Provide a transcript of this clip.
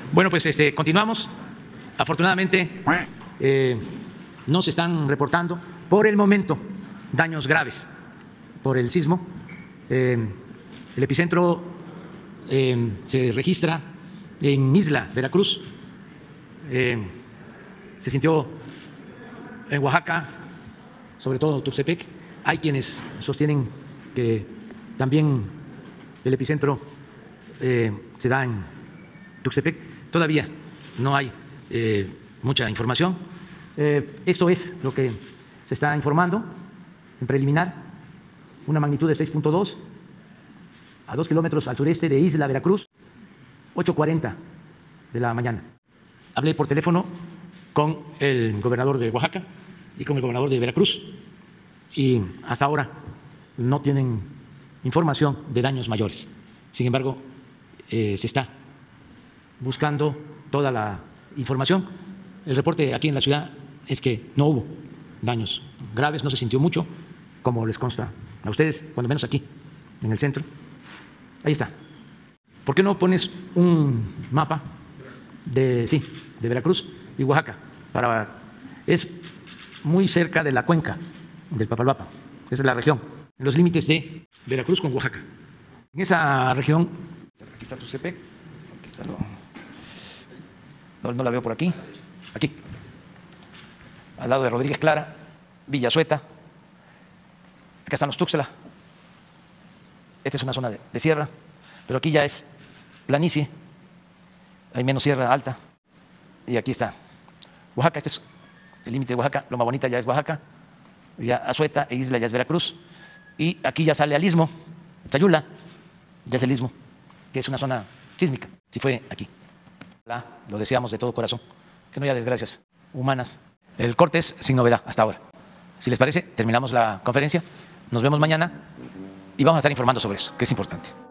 Bueno, pues continuamos. Afortunadamente no se están reportando por el momento daños graves por el sismo. El epicentro se registra en Isla Veracruz. Se sintió en Oaxaca, sobre todo Tuxtepec. Hay quienes sostienen que también el epicentro se da en Tuxtepec. Todavía no hay mucha información. Esto es lo que se está informando en preliminar: una magnitud de 6.2 a 2 kilómetros al sureste de Isla Veracruz, 8:40 de la mañana. Hablé por teléfono con el gobernador de Oaxaca y con el gobernador de Veracruz, y hasta ahora no tienen información de daños mayores. Sin embargo, se está buscando toda la información. El reporte aquí en la ciudad es que no hubo daños graves, no se sintió mucho, como les consta a ustedes, cuando menos aquí, en el centro. Ahí está. ¿Por qué no pones un mapa de Veracruz y Oaxaca? Es muy cerca de la cuenca del Papaloapan. Esa es la región, en los límites de Veracruz con Oaxaca. En esa región, aquí está Tuxtepec, aquí está no la veo por aquí, aquí, al lado de Rodríguez Clara, Villa Sueta, acá están los Tuxtla. Esta es una zona de sierra, pero aquí ya es planicie, hay menos sierra alta, y aquí está Oaxaca. Este es el límite de Oaxaca. Loma Bonita ya es Oaxaca, ya Azueta e Isla ya es Veracruz, y aquí ya sale al istmo, Chayula ya es el istmo, que es una zona sísmica. Si fue aquí, lo deseamos de todo corazón, que no haya desgracias humanas. El corte es sin novedad hasta ahora. Si les parece, terminamos la conferencia, nos vemos mañana y vamos a estar informando sobre eso, que es importante.